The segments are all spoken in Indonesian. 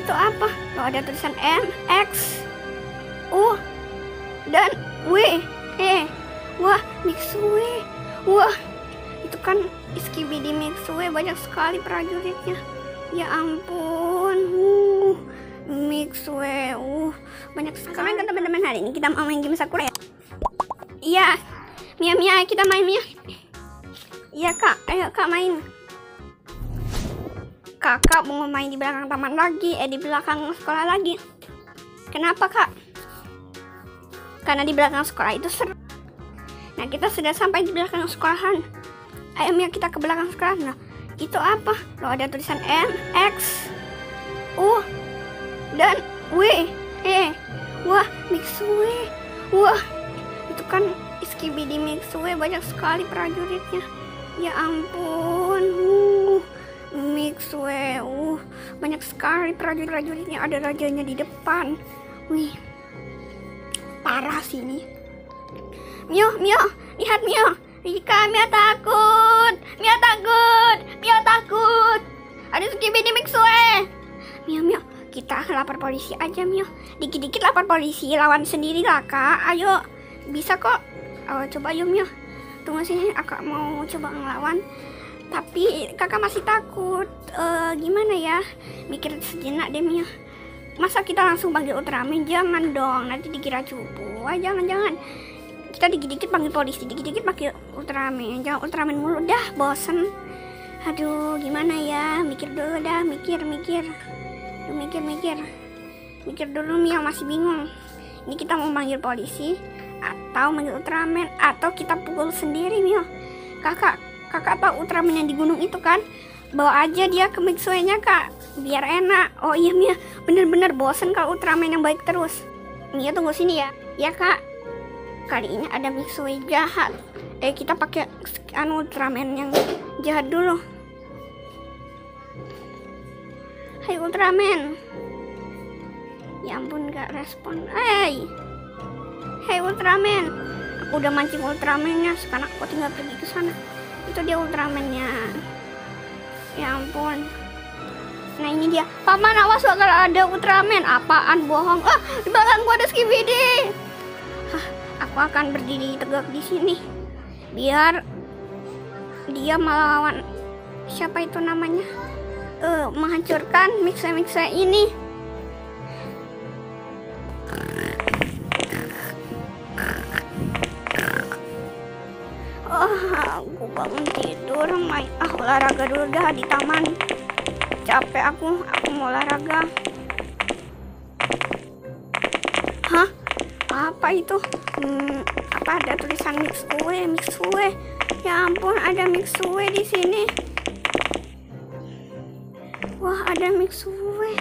Itu apa? Loh, ada tulisan M, X, U, dan W. Wah, Mixue. Wah, itu kan Skibidi Mixue, banyak sekali prajuritnya. Ya ampun. Mixue. Banyak sekali kan teman-teman. Hari ini kita mau main game Sakura ya? Iya. Mia, kita main Mia. Iya kak, ayo kak main. Kakak mau main di belakang taman lagi, di belakang sekolah lagi. Kenapa kak? Karena di belakang sekolah itu seru. Nah, kita sudah sampai di belakang sekolahan. Ayo Mia, kita ke belakang sekolah. Nah, itu apa? Loh, ada tulisan M, X, U, dan W. Wah, Mixue. Wah, itu kan Skibidi Mixue, banyak sekali prajuritnya. Ya ampun. Mixue. Banyak sekali prajuritnya. Ada rajanya di depan. Wih, parah sih ini. Mio, lihat Mio. Rika, Mia takut. Ada Skibidi Mixue. Mio, kita lapor polisi aja Mio. Dikit-dikit lapor polisi, lawan sendiri lah kak. Ayo, bisa kok. Coba yuk Mio. Tunggu sini, kakak mau coba ngelawan. Tapi kakak masih takut. Gimana ya? Mikir sejenak deh Mio. Masa kita langsung panggil Ultraman? Jangan dong, nanti dikira cupu. Jangan. Kita dikit-dikit panggil polisi, dikit-dikit panggil Ultraman. Jangan Ultraman mulu, dah bosen. Aduh, gimana ya? Mikir dulu dah, mikir. Mikir dulu Mia, masih bingung. Ini kita mau manggil polisi atau manggil Ultraman atau kita pukul sendiri Mia. Kakak tahu Ultraman yang di gunung itu kan? Bawa aja dia ke Mixue-nya kak, biar enak. Oh iya Mia, bener-bener bosen kalau Ultraman yang baik terus. Mia tunggu sini ya. Ya kak, kali ini ada Mixue jahat. Kita pakai Ultraman yang jahat dulu. Hai Ultraman. Ya ampun, gak respon. Hai Ultraman. Aku udah mancing Ultraman-nya, sekarang aku tinggal pergi ke sana. Itu dia Ultraman-nya. Ya ampun. Nah ini dia. Paman, awas kalau ada Ultraman. Apaan, bohong. Di belakang gua ada Skibidi. Aku akan berdiri tegak di sini biar dia melawan siapa itu namanya, menghancurkan Mixue ini. Aku bangun tidur, olahraga dulu dah di taman. Capek aku mau olahraga. Hah? Apa itu? Apa ada tulisan Mixue? Ya ampun, ada Mixue di sini. Wah, ada Mixue.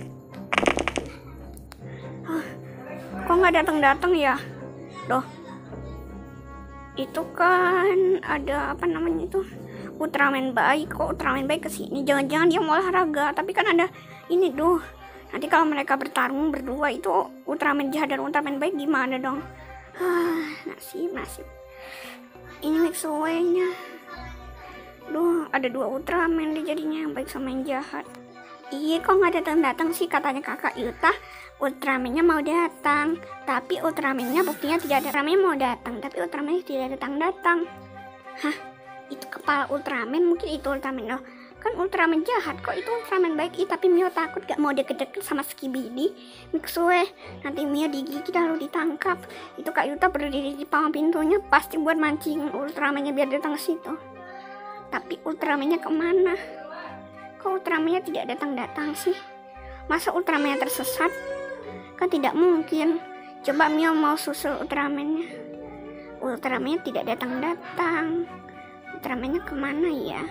Kok nggak datang ya? Loh, itu kan ada apa namanya itu, Ultraman baik. Kok Ultraman baik kesini? Jangan-jangan dia mau olahraga. Tapi kan ada ini tuh. Nanti kalau mereka bertarung berdua itu Ultraman jahat dan Ultraman baik gimana dong? Nasib. Ini Mixue-nya. Ada dua Ultraman deh jadinya, yang baik sama yang jahat. Iya, kok nggak datang sih? Katanya kakak Yuta Ultraman-nya mau datang, tapi Ultraman-nya buktinya tidak ada. Ultraman mau datang, tapi Ultraman-nya tidak datang. Hah? Itu kepala Ultraman, mungkin itu Ultraman. Loh, kan Ultraman jahat, kok itu Ultraman baik? Tapi Mio takut, gak mau deket-deket sama Skibidi Mixue. Nanti Mio digigit lalu ditangkap. Itu Kak Yuta berdiri di palang pintunya, pasti buat mancing Ultraman-nya biar datang ke situ. Tapi Ultraman-nya kemana? Kok Ultraman-nya tidak datang sih? Masa Ultraman-nya tersesat? Kan tidak mungkin. Coba Mio mau susul Ultraman-nya. Ultraman-nya tidak datang. Ultraman-nya kemana ya?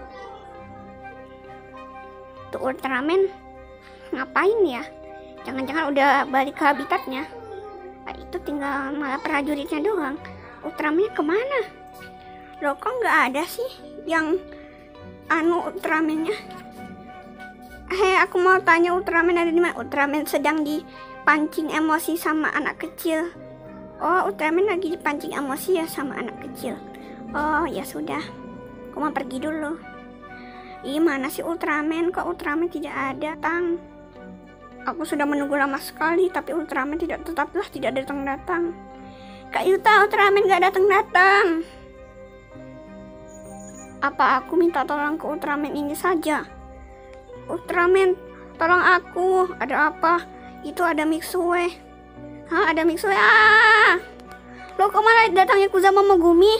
Tuh Ultraman ngapain ya? Jangan-jangan udah balik ke habitatnya. Itu tinggal malah prajuritnya doang. Ultraman-nya kemana? Loh, kok nggak ada sih yang Ultraman-nya? Aku mau tanya, Ultraman ada di mana? Ultraman sedang dipancing emosi sama anak kecil. Oh, Ultraman lagi dipancing emosi ya sama anak kecil. Oh, ya sudah. Aku mau pergi dulu. Ih, mana sih Ultraman? Kok Ultraman tidak ada? Aku sudah menunggu lama sekali, tapi Ultraman tetaplah tidak datang-datang. Kak Yuta, Ultraman gak datang-datang. Apa aku minta tolong ke Ultraman ini saja? Ultraman, tolong aku. Ada apa? Itu ada Mixue. Hah, ada Mixue. Loh, kok malah datangnya Yakuza Momogumi?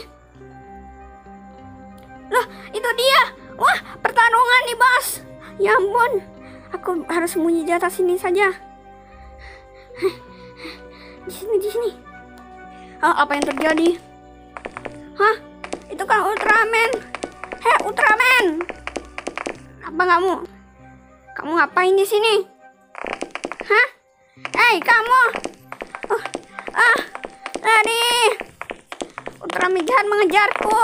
Loh, itu dia. Wah, pertarungan nih, bos. Ya ampun. Aku harus sembunyi di atas sini saja. Di sini. Apa yang terjadi? Hah? Itu kan Ultraman. Hei, Ultraman. Apa kamu? Kamu ngapain di sini? Hah? Hei, kamu. Lari. Ultraman jahat mengejarku.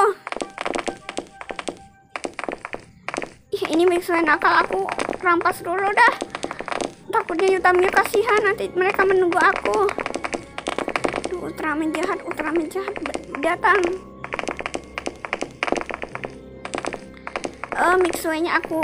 Ini Mixue nakal, aku rampas dulu dah. Takutnya Utami kasihan, nanti mereka menunggu aku. Ultraman jahat datang. Mixue-nya aku.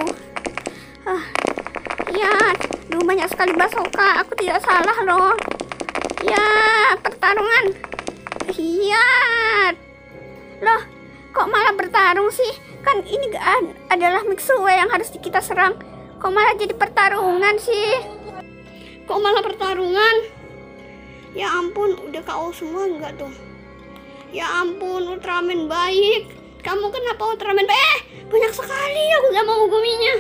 Ya, banyak sekali basoka. Aku tidak salah loh. Ya, pertarungan. Iya. Loh, kok malah bertarung sih? Kan ini adalah Mixue yang harus kita serang. Kok malah jadi pertarungan sih? Kok malah pertarungan? Ya ampun, udah KO semua enggak tuh? Ya ampun, Ultraman baik. Kamu kenapa Ultraman baik? Banyak sekali aku gak mau guminya.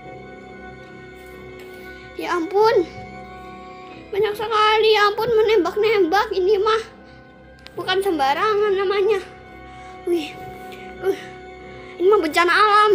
Ya ampun. Banyak sekali, ya ampun, menembak-nembak ini mah. Bukan sembarangan namanya. Wih. Ini mah bencana alam.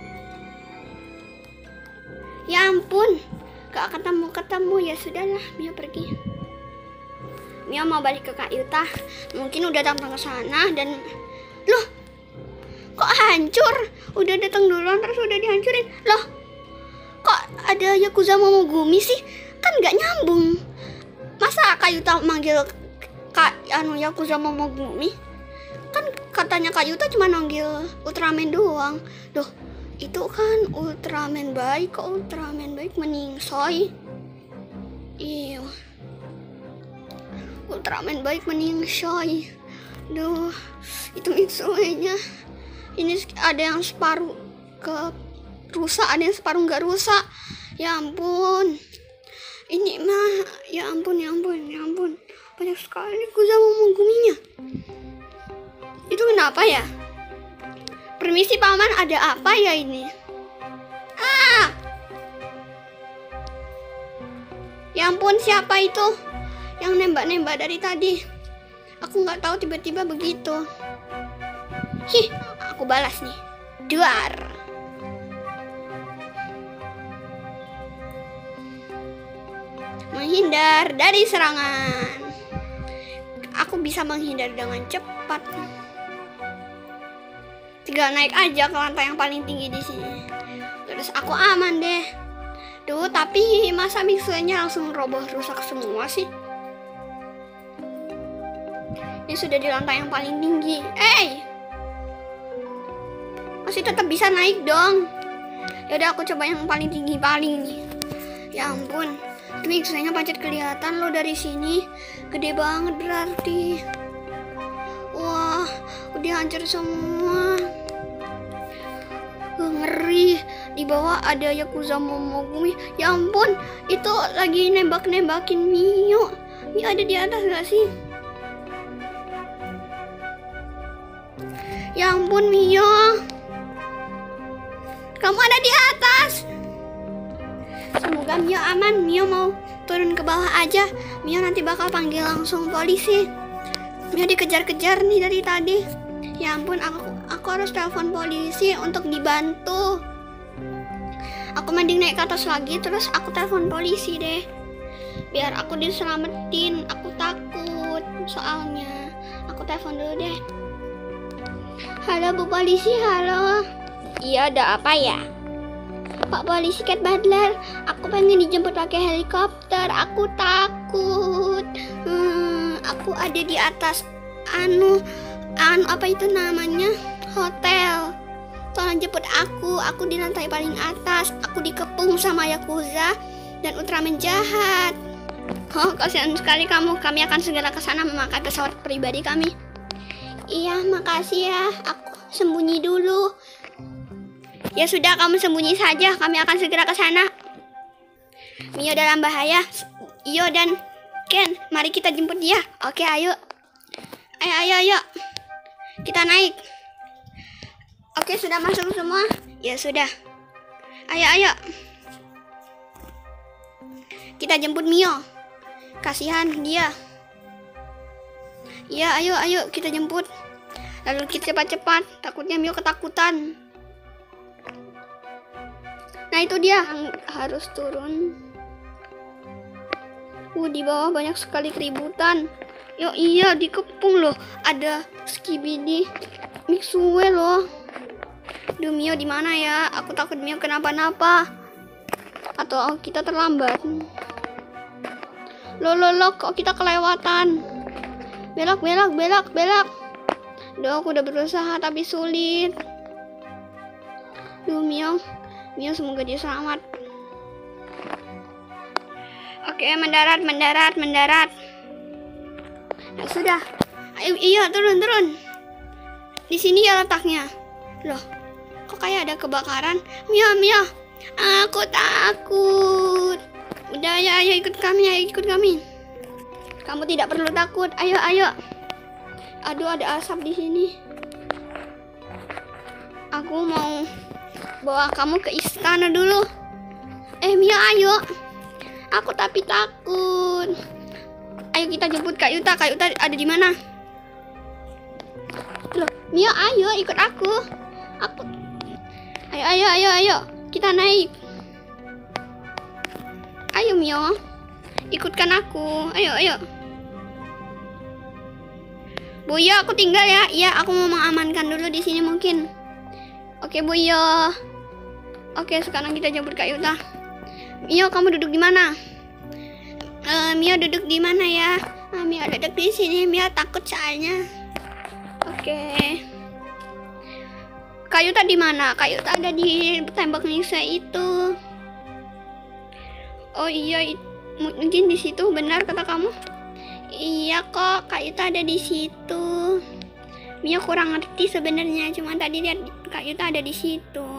Ya ampun, gak ketemu. Ya sudahlah, Mio pergi. Mio mau balik ke Kak Yuta. Mungkin udah datang ke sana dan loh, kok hancur? Udah datang duluan terus udah dihancurin. Loh, kok ada Yakuza Momogumi sih? Kan gak nyambung. Masa Kak Yuta manggil Yakuza Momogumi? Kan katanya Kak Yuta cuma manggil Ultraman doang. Loh, itu kan Ultraman baik. Kok Ultraman baik meningsoy? Iya, Ultraman baik meningsoy. Duh, itu Mixue-nya. Ini ada yang separuh ke rusak, ada yang separuh nggak rusak. Ya ampun. Ini mah, ya ampun. Banyak sekali Yakuza Momoguminya. Itu kenapa ya? Permisi paman, ada apa ya ini? Ya ampun, siapa itu yang nembak-nembak dari tadi? Aku nggak tahu, tiba-tiba begitu. Aku balas nih. Duar. Menghindar dari serangan. Aku bisa menghindar dengan cepat. Tinggal naik aja ke lantai yang paling tinggi di sini. Terus aku aman deh. Duh, tapi masa Mixue-nya langsung roboh rusak semua sih? Ini sudah di lantai yang paling tinggi. Masih tetap bisa naik dong. Yaudah, aku coba yang paling tinggi nih. Ya ampun, Mixue-nya pancet kelihatan loh dari sini. Gede banget berarti. Wah, udah hancur semua. Ngeri. Di bawah ada Yakuza Momogumi. Ya ampun, itu lagi nembak-nembakin Mio. Mio ada di atas gak sih? Ya ampun, Mio, kamu ada di atas. Semoga Mio aman. Mio mau turun ke bawah aja. Mio nanti bakal panggil langsung polisi. Mio dikejar-kejar nih dari tadi. Ya ampun, aku harus telepon polisi untuk dibantu. Aku mending naik ke atas lagi, terus aku telepon polisi deh. Biar aku diselamatin. Aku takut soalnya. Aku telepon dulu deh. Halo Bu Polisi, halo. Iya, ada apa ya? Pak Polisi Cat Butler, aku pengen dijemput pakai helikopter. Aku takut. Aku ada di atas apa itu namanya, hotel. Tolong jemput aku di lantai paling atas. Aku dikepung sama Yakuza. dan Ultraman jahat. Oh, kasihan sekali kamu. Kami akan segera ke sana memakai pesawat pribadi kami. Iya, makasih ya. Aku sembunyi dulu. Ya sudah, kamu sembunyi saja. Kami akan segera ke sana. Mio dalam bahaya. Iyo dan Ken, mari kita jemput dia. Oke, ayo. Ayo. Kita naik. Oke, sudah masuk semua? Ya sudah. Ayo. Kita jemput Mio. Kasihan dia. Ya, ayo kita jemput. Lalu kita cepat-cepat. Takutnya Mio ketakutan. Nah, itu dia harus turun. Di bawah banyak sekali keributan. Yo, iya, dikepung loh. Ada Skibidi Mixue loh. Duh, Mio di mana ya? Aku takut Mio kenapa-napa. Atau kita terlambat. Loh, kok kita kelewatan? Belok. Duh, aku udah berusaha tapi sulit. Duh, Mio semoga dia selamat. Oke, mendarat. Nah, sudah. Ayo, iya, turun. Di sini ya letaknya. Loh, kok kayak ada kebakaran? Mio. Aku takut. Udah, ayo ikut kami. Kamu tidak perlu takut. Ayo. Aduh, ada asap di sini. Aku mau bawa kamu ke istana dulu. Mio, ayo. Aku tapi takut. Ayo kita jemput Kak Yuta. Kak Yuta ada di mana? Loh, Mio, ayo ikut aku. Ayo. Kita naik. Ayo Mio, ikutkan aku. Ayo. Buyo, aku tinggal ya. Iya, aku mau mengamankan dulu di sini mungkin. Oke, Buyo. Oke, sekarang kita jemput Kak Yuta. Mio, kamu duduk di mana? Mio duduk di mana ya? Mio duduk di sini. Mio takut soalnya. Oke. Kak Yuta di mana? Kak Yuta ada di tembok Nisa itu. Oh iya, mungkin di situ, benar kata kamu? Iya kok, Kak Yuta ada di situ. Mio kurang ngerti sebenarnya, cuma tadi lihat Kak Yuta ada di situ.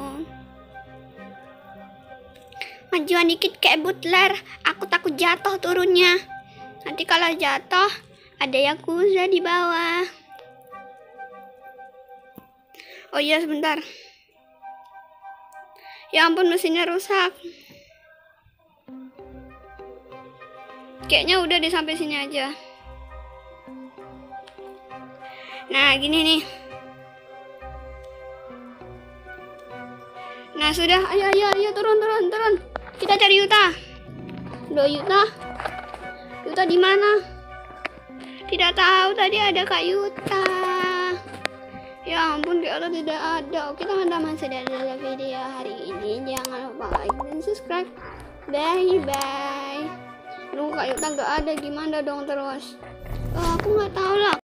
Majuan dikit kayak Butler, aku takut jatuh turunnya. Nanti kalau jatuh, ada Yakuza di bawah. Oh iya, sebentar. Ya ampun, mesinnya rusak. Kayaknya udah deh, sampai sini aja. Nah, gini nih. Nah, sudah. Ayo, turun. Kita cari Yuta. Loh, Yuta di mana? Tidak tahu, tadi ada Kak Yuta. Ya ampun, Kak Yuta tidak ada. Oke, teman-teman, sudah ada video hari ini. Jangan lupa like dan subscribe. Bye. Lu Kak Yuta nggak ada, gimana dong terus? Aku nggak tahu lah.